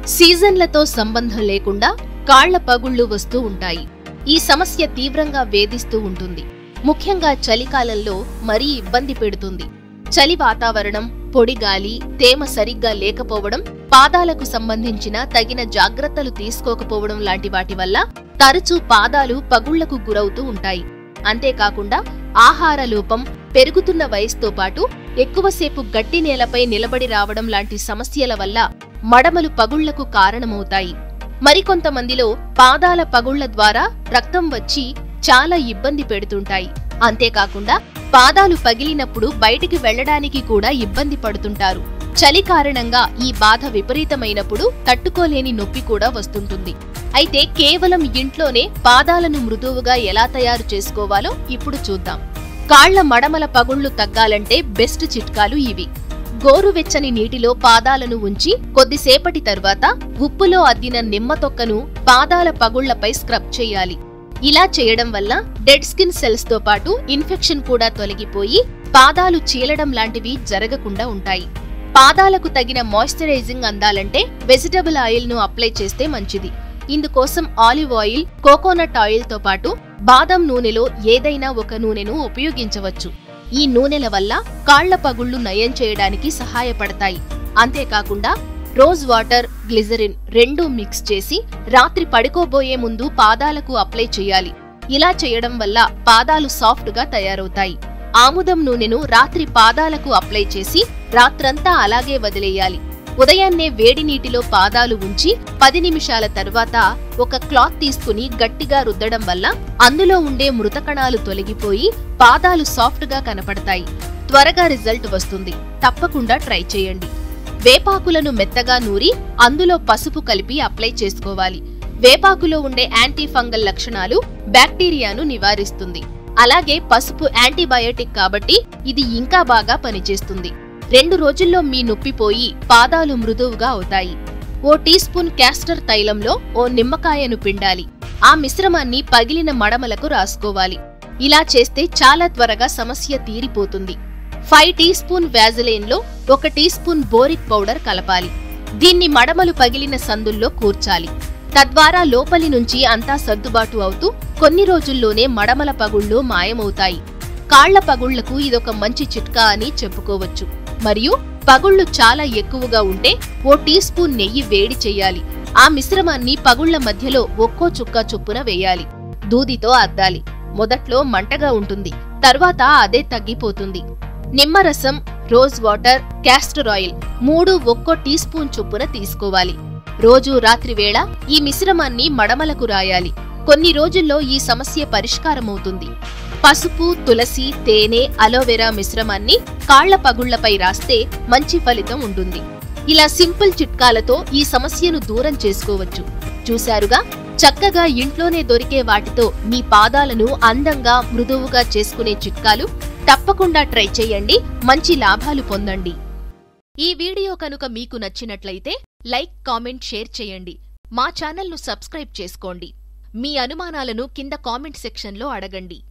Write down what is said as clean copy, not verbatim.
సీజన్లతో సంబంధం లేకుండా కాళ్ల పగుళ్లు వస్తూ ఉంటాయి. ఈ సమస్య తీవ్రంగా వేధిస్తూ ఉంటుంది. ముఖ్యంగా చలికాలంలో మరీ ఇబ్బంది పెడుతుంది. చలి వాతావరణం, పొడిగాలి, తేమ సరిగ్గా లేకపోవడం, పాదాలకు సంబంధించిన తగిన జాగ్రత్తలు తీసుకోకపోవడం లాంటి వాటి వల్ల తరచూ పాదాలు పగుళ్లకు గురవుతూ ఉంటాయి. అంతేకాకుండా ఆహార లోపం, పెరుగుతున్న వయసుతో పాటు ఎక్కువసేపు గట్టి నేలపై నిలబడి రావడం లాంటి సమస్యల వల్ల మడమలు పగుళ్లకు కారణమవుతాయి. మరికొంతమందిలో పాదాల పగుళ్ల ద్వారా రక్తం వచ్చి చాలా ఇబ్బంది పెడుతుంటాయి. అంతేకాకుండా పాదాలు పగిలినప్పుడు బయటికి వెళ్లడానికి కూడా ఇబ్బంది పడుతుంటారు. చలి కారణంగా ఈ బాధ విపరీతమైనప్పుడు తట్టుకోలేని నొప్పి కూడా వస్తుంటుంది. అయితే కేవలం ఇంట్లోనే పాదాలను మృదువుగా ఎలా తయారు చేసుకోవాలో ఇప్పుడు చూద్దాం. కాళ్ల మడమల పగుళ్లు తగ్గాలంటే బెస్ట్ చిట్కాలు ఇవి. గోరువెచ్చని నీటిలో పాదాలను ఉంచి కొద్దిసేపటి తర్వాత ఉప్పులో అద్దిన నిమ్మ తొక్కను పాదాల పగుళ్లపై స్క్రబ్ చేయాలి. ఇలా చేయడం వల్ల డెడ్ స్కిన్ సెల్స్ తో పాటు ఇన్ఫెక్షన్ కూడా తొలగిపోయి పాదాలు చీలడం లాంటివి జరగకుండా ఉంటాయి. పాదాలకు తగిన మాయిశ్చరైజింగ్ అందాలంటే వెజిటబుల్ ఆయిల్ ను అప్లై చేస్తే మంచిది. ఇందుకోసం ఆలివ్ ఆయిల్, కోకోనట్ ఆయిల్ తో పాటు బాదం నూనెలో ఏదైనా ఒక నూనెను ఉపయోగించవచ్చు. ఈ నూనెల వల్ల కాళ్ల పగుళ్లు నయం చేయడానికి సహాయపడతాయి. అంతేకాకుండా రోజ్ వాటర్, గ్లిజరిన్ రెండూ మిక్స్ చేసి రాత్రి పడుకోబోయే ముందు పాదాలకు అప్లై చేయాలి. ఇలా చేయడం వల్ల పాదాలు సాఫ్ట్ గా తయారవుతాయి. ఆముదం నూనెను రాత్రి పాదాలకు అప్లై చేసి రాత్రంతా అలాగే వదిలేయాలి. ఉదయాన్నే వేడి నీటిలో పాదాలు ఉంచి 10 నిమిషాల తర్వాత ఒక క్లాత్ తీసుకుని గట్టిగా రుద్దడం వల్ల అందులో ఉండే మృత కణాలు తొలగిపోయి పాదాలు సాఫ్ట్ గా కనపడతాయి. త్వరగా రిజల్ట్ వస్తుంది. తప్పకుండా ట్రై చేయండి. వేపాకులను మెత్తగా నూరి అందులో పసుపు కలిపి అప్లై చేసుకోవాలి. వేపాకులో ఉండే యాంటీ ఫంగల్ లక్షణాలు బ్యాక్టీరియాను నివారిస్తుంది. అలాగే పసుపు యాంటీబయోటిక్ కాబట్టి ఇది ఇంకా బాగా పనిచేస్తుంది. 2 రోజుల్లో మీ నొప్పి పోయి పాదాలు మృదువుగా అవుతాయి. ఓ టీ స్పూన్ క్యాస్టర్ తైలంలో ఓ నిమ్మకాయను పిండాలి. ఆ మిశ్రమాన్ని పగిలిన మడమలకు రాసుకోవాలి. ఇలా చేస్తే చాలా త్వరగా సమస్య తీరిపోతుంది. 5 టీ స్పూన్ వ్యాజిలైన్ లో 1 టీ స్పూన్ బోరిక్ పౌడర్ కలపాలి. దీన్ని మడమలు పగిలిన సందుల్లో కూర్చాలి. తద్వారా లోపలి నుంచి అంతా సర్దుబాటు అవుతూ కొన్ని రోజుల్లోనే మడమల పగుళ్లు మాయమవుతాయి. కాళ్ల పగుళ్లకు ఇదొక మంచి చిట్కా అని చెప్పుకోవచ్చు. మరియు పగుళ్లు చాలా ఎక్కువగా ఉంటే ఓ టీ స్పూన్ నెయ్యి వేడి చెయ్యాలి. ఆ మిశ్రమాన్ని పగుళ్ల మధ్యలో ఒక్కో చుక్క చొప్పున వేయాలి. దూదితో అద్దాలి. మొదట్లో మంటగా ఉంటుంది, తర్వాత అదే తగ్గిపోతుంది. నిమ్మరసం, రోజ్ వాటర్, క్యాస్టర్ ఆయిల్ 3 ఒక్కో టీ స్పూన్ చొప్పున తీసుకోవాలి. రోజు రాత్రి వేళ ఈ మిశ్రమాన్ని మడమలకు రాయాలి. కొన్ని రోజుల్లో ఈ సమస్య పరిష్కారమవుతుంది. పసుపు, తులసి, తేనె, అలోవెరా మిశ్రమాన్ని కాళ్ల పగుళ్లపై రాస్తే మంచి ఫలితం ఉంటుంది. ఇలా సింపుల్ చిట్కాలతో ఈ సమస్యను దూరం చేసుకోవచ్చు. చూశారుగా, చక్కగా ఇంట్లోనే దొరికే వాటితో మీ పాదాలను అందంగా, మృదువుగా చేసుకునే చిట్కాలు. తప్పకుండా ట్రై చేయండి. మంచి లాభాలు పొందండి. ఈ వీడియో కనుక మీకు నచ్చినట్లయితే లైక్, కామెంట్, షేర్ చేయండి. మా ఛానల్ను సబ్స్క్రైబ్ చేసుకోండి. మీ అనుమానాలను కింద కామెంట్ సెక్షన్లో అడగండి.